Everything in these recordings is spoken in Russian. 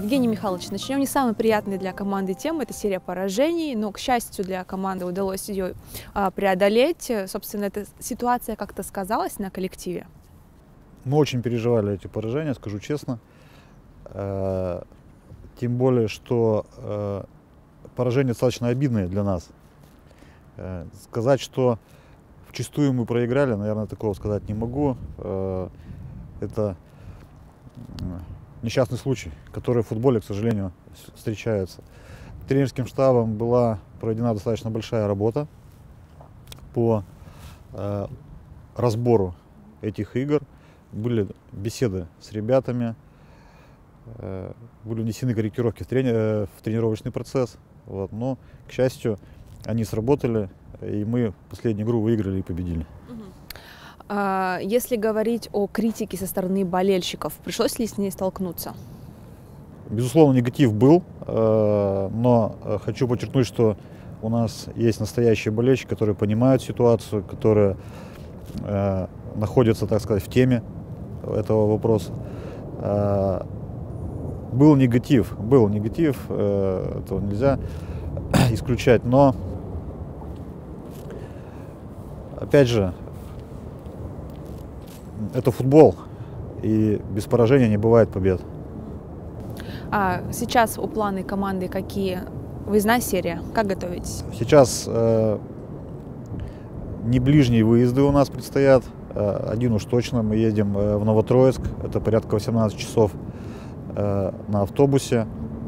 Евгений Михайлович, начнем не самой приятной для команды темы. Это серия поражений, но, к счастью, для команды удалось ее преодолеть. Собственно, эта ситуация как-то сказалась на коллективе? Мы очень переживали эти поражения, скажу честно. Тем более, что поражения достаточно обидные для нас. Сказать, что вчистую мы проиграли, наверное, такого сказать не могу. Это несчастный случай, который в футболе, к сожалению, встречается. Тренерским штабом была проведена достаточно большая работа по разбору этих игр. Были беседы с ребятами, были внесены корректировки в тренировочный процесс. Вот. Но, к счастью, они сработали, и мы последнюю игру выиграли и победили. Если говорить о критике со стороны болельщиков, пришлось ли с ней столкнуться? Безусловно, негатив был, но хочу подчеркнуть, что у нас есть настоящие болельщики, которые понимают ситуацию, которые находятся, так сказать, в теме этого вопроса. Был негатив, этого нельзя исключать, но, опять же, это футбол, и без поражения не бывает побед. А сейчас у планы команды какие? Выездная серия, как готовитесь? Сейчас не ближние выезды у нас предстоят, один уж точно, мы едем в Новотроицк, это порядка 18 часов на автобусе.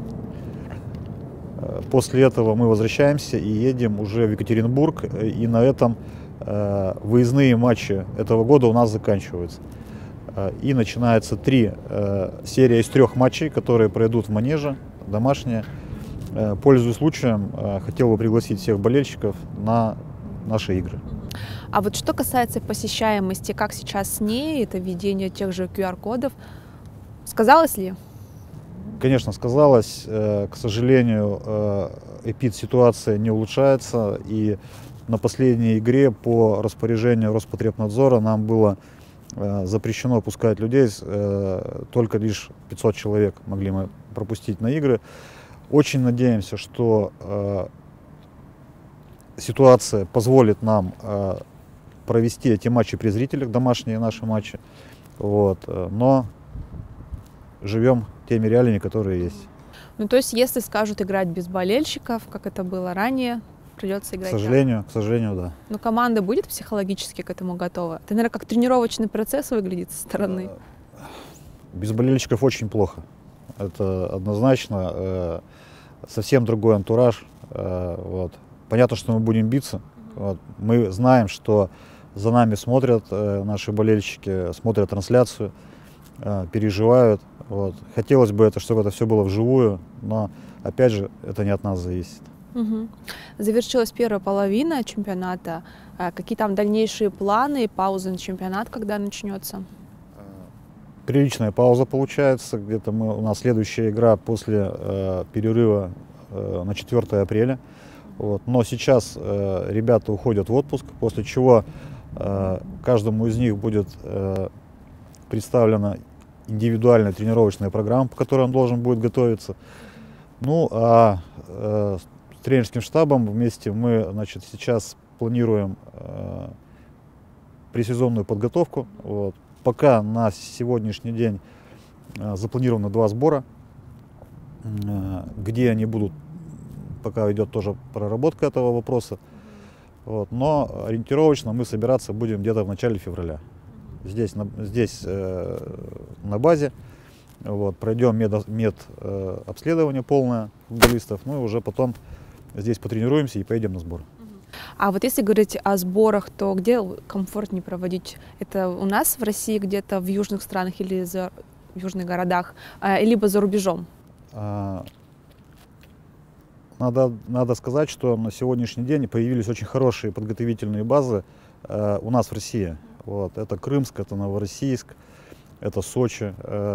После этого мы возвращаемся и едем уже в Екатеринбург, и на этом выездные матчи этого года у нас заканчиваются. И начинается серия из 3 матчей, которые пройдут в манеже, домашние. Пользуясь случаем, хотел бы пригласить всех болельщиков на наши игры. А вот что касается посещаемости, как сейчас с ней, это введение тех же QR-кодов, сказалось ли? Конечно, сказалось. К сожалению, эпид-ситуация не улучшается, и на последней игре по распоряжению Роспотребнадзора нам было запрещено пускать людей, только лишь 500 человек могли мы пропустить на игры. Очень надеемся, что ситуация позволит нам провести эти матчи при зрителях, домашние наши матчи. Вот. Но живем теми реалиями, которые есть. Ну, то есть, если скажут играть без болельщиков, как это было ранее, придется играть. К сожалению, да. Но команда будет психологически к этому готова? Это, наверное, как тренировочный процесс выглядит со стороны. Без болельщиков очень плохо. Это однозначно совсем другой антураж. Вот. Понятно, что мы будем биться. Вот. Мы знаем, что за нами смотрят наши болельщики, смотрят трансляцию, переживают. Вот. Хотелось бы, чтобы это все было вживую, но, опять же, это не от нас зависит. Угу. Завершилась первая половина чемпионата. Какие там дальнейшие планы, пауза на чемпионат, когда начнется? Приличная пауза получается. Где-то у нас следующая игра после перерыва на 4 апреля. Вот. Но сейчас ребята уходят в отпуск, после чего каждому из них будет представлена индивидуальная тренировочная программа, по которой он должен будет готовиться. Ну, а с тренерским штабом вместе мы, значит, сейчас планируем пресезонную подготовку. Вот. Пока на сегодняшний день запланировано 2 сбора, где они будут, пока идет тоже проработка этого вопроса. Вот. Но ориентировочно мы собираться будем где-то в начале февраля. Здесь на базе. Вот. Пройдем медобследование полное футболистов, ну и уже потом здесь потренируемся и поедем на сбор. А вот если говорить о сборах, то где комфортнее проводить? Это у нас в России, где-то в южных странах или в южных городах, либо за рубежом? Надо сказать, что на сегодняшний день появились очень хорошие подготовительные базы у нас в России. Вот. Это Крымск, это Новороссийск, это Сочи,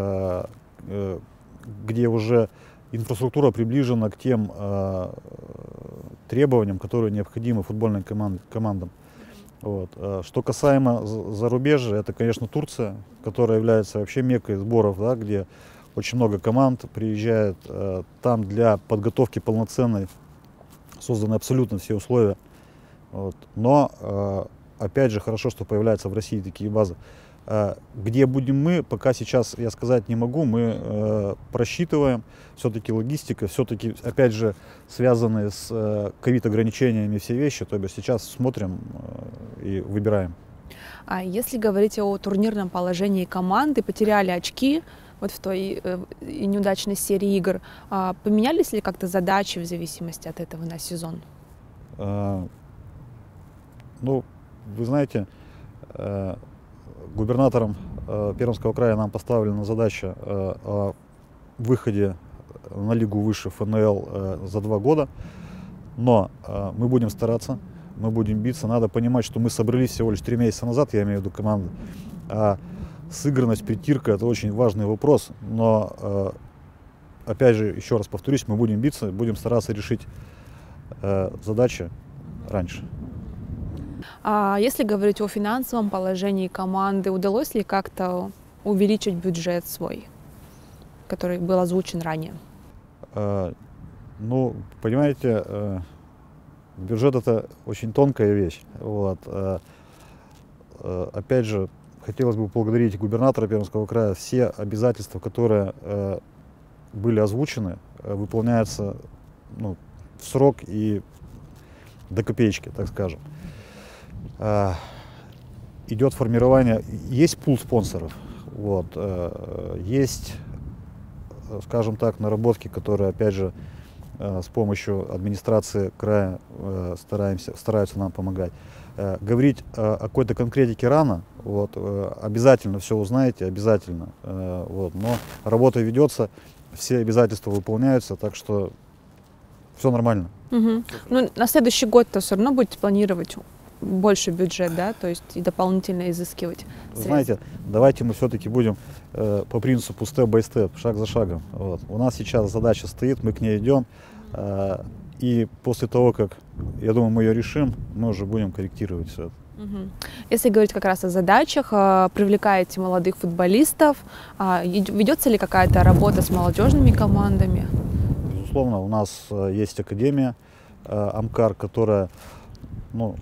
где уже инфраструктура приближена к тем требованиям, которые необходимы футбольным командам. Вот. Что касаемо зарубежья, это, конечно, Турция, которая является вообще меккой сборов, да, где очень много команд приезжает. Там для подготовки полноценной созданы абсолютно все условия. Вот. Но, опять же, хорошо, что появляются в России такие базы. Где будем мы, пока сейчас я сказать не могу. Мы просчитываем, все-таки логистика, все-таки, опять же, связанные с ковид-ограничениями все вещи. То есть сейчас смотрим и выбираем. А если говорить о турнирном положении команды, потеряли очки вот в той неудачной серии игр, поменялись ли как-то задачи в зависимости от этого на сезон? Ну, вы знаете, губернатором Пермского края нам поставлена задача о выходе на лигу выше ФНЛ за 2 года. Но мы будем стараться, мы будем биться. Надо понимать, что мы собрались всего лишь 3 месяца назад, я имею в виду команду. А сыгранность, притирка — это очень важный вопрос. Но, опять же, еще раз повторюсь, мы будем биться, будем стараться решить задачи раньше. А если говорить о финансовом положении команды, удалось ли как-то увеличить бюджет свой, который был озвучен ранее? Ну, понимаете, бюджет — это очень тонкая вещь. Вот. Опять же, хотелось бы поблагодарить губернатора Пермского края. Все обязательства, которые были озвучены, выполняются, ну, в срок и до копеечки, так скажем. Идет формирование, есть пул спонсоров, вот, есть, скажем так, наработки, которые, опять же, с помощью администрации края стараются нам помогать. Говорить о какой-то конкретике рано, вот, обязательно все узнаете, обязательно, вот, но работа ведется, все обязательства выполняются, так что все нормально. Угу. Ну, на следующий год-то все равно будете планировать больше бюджет, да, то есть и дополнительно изыскивать средства. Знаете, давайте мы все-таки будем по принципу степ-бай-степ, шаг за шагом. Вот. У нас сейчас задача стоит, мы к ней идем, и после того, как, я думаю, мы ее решим, мы уже будем корректировать все это. Угу. Если говорить как раз о задачах, привлекаете молодых футболистов, ведется ли какая-то работа с молодежными командами? Безусловно, у нас есть академия Амкар, которая, ну,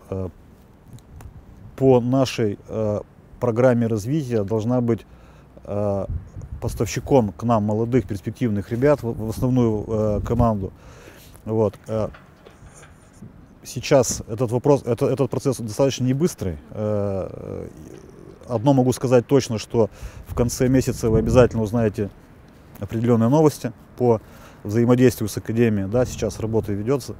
по нашей программе развития должна быть поставщиком к нам молодых перспективных ребят в основную команду. Вот. Сейчас этот процесс достаточно не быстрый. Одно могу сказать точно, что в конце месяца вы обязательно узнаете определенные новости по взаимодействию с академией. Да, сейчас работа ведется.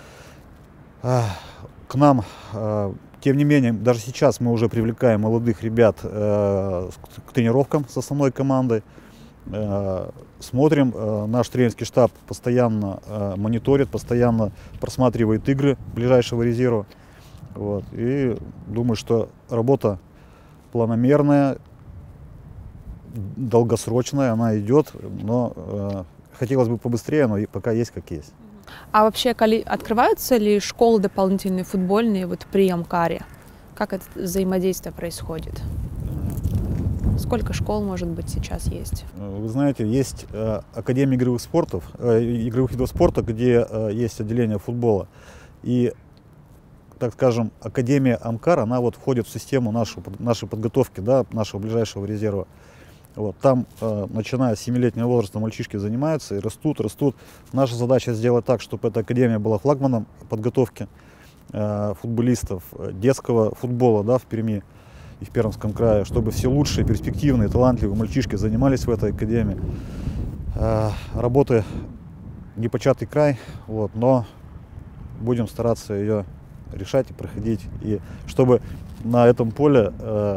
К нам, тем не менее, даже сейчас мы уже привлекаем молодых ребят к тренировкам с основной командой. Смотрим, наш тренерский штаб постоянно мониторит, постоянно просматривает игры ближайшего резерва. Вот. И думаю, что работа планомерная, долгосрочная, она идет, но хотелось бы побыстрее, но пока есть как есть. А вообще открываются ли школы дополнительные футбольные вот при Амкаре? Как это взаимодействие происходит? Сколько школ, может быть, сейчас есть? Вы знаете, есть Академия игровых видов спорта, где есть отделение футбола. И, так скажем, Академия Амкар, она вот входит в систему нашей подготовки, да, нашего ближайшего резерва. Вот, там, начиная с 7-летнего возраста, мальчишки занимаются и растут. Наша задача сделать так, чтобы эта академия была флагманом подготовки футболистов детского футбола, да, в Перми и в Пермском крае, чтобы все лучшие, перспективные, талантливые мальчишки занимались в этой академии. Работы непочатый край, вот, но будем стараться ее решать и проходить, и чтобы на этом поле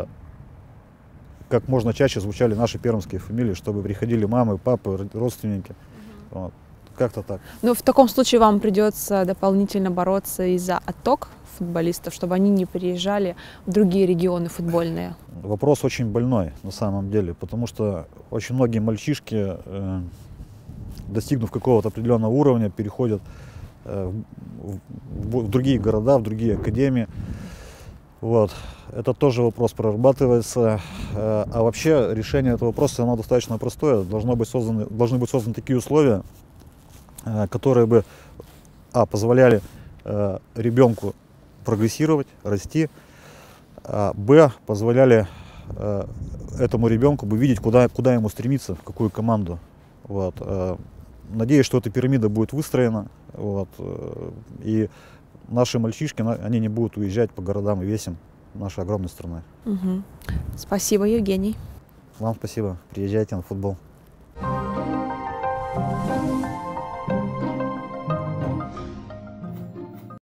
как можно чаще звучали наши пермские фамилии, чтобы приходили мамы, папы, родственники. Вот. Как-то так. Ну, в таком случае вам придется дополнительно бороться и за отток футболистов, чтобы они не переезжали в другие регионы футбольные. Вопрос очень больной на самом деле, потому что очень многие мальчишки, достигнув какого-то определенного уровня, переходят в другие города, в другие академии. Вот. Это тоже вопрос прорабатывается. А вообще решение этого вопроса, оно достаточно простое. Должны быть созданы такие условия, которые бы позволяли ребенку прогрессировать, расти, позволяли этому ребенку бы видеть, куда ему стремиться, в какую команду. Вот. Надеюсь, что эта пирамида будет выстроена, вот, и наши мальчишки, они не будут уезжать по городам и весям нашей огромной страны. Спасибо, Евгений. Вам спасибо. Приезжайте на футбол.